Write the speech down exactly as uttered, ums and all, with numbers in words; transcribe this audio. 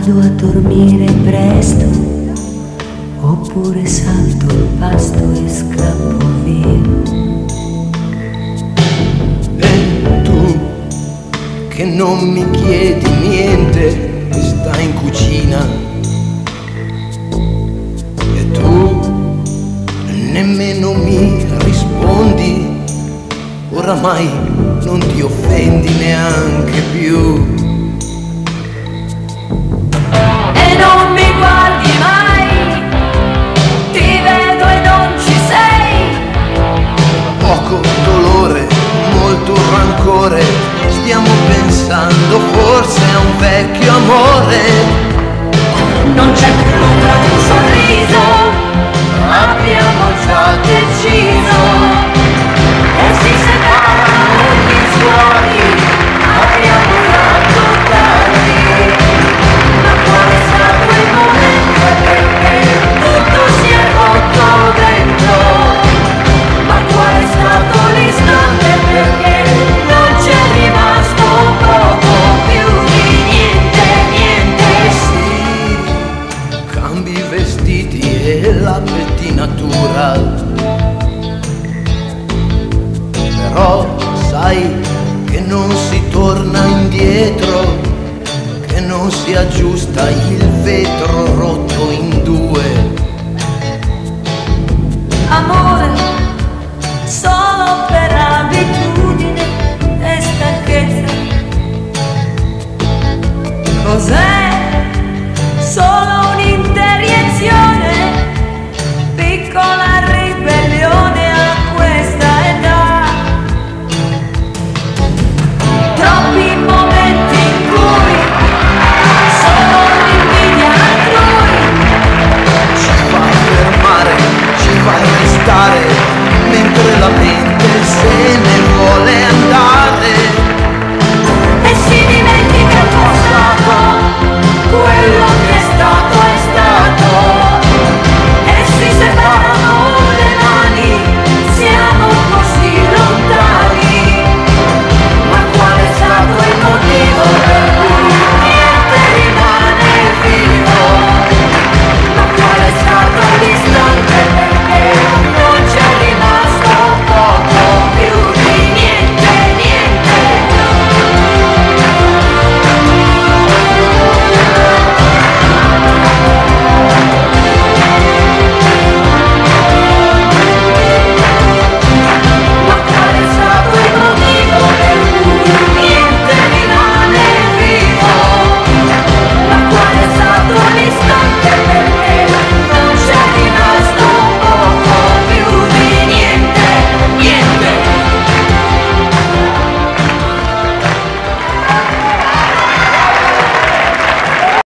Vado a dormire presto, oppure salto il pasto e scappo via. E tu, che non mi chiedi niente, stai in cucina. E tu, nemmeno mi rispondi, oramai non ti offendi neanche più. E non mi guardi mai, ti vedo e non ci sei. Poco dolore, molto rancore, stiamo pensando forse a un vecchio amore. Non c'è più l'ombra di un sorriso, abbiamo già deciso. E si separano gli suoni, abbiamo fatto tardi. Ma qual è stato il momento perché tutto si è rotto dentro? Ma qual è stato l'istante perché non c'è rimasto poco più di niente, niente? Sì, cambi i vestiti e la pettinatura, però sai che non si torna indietro, che non si aggiusta il vetro rotto in due. Amore,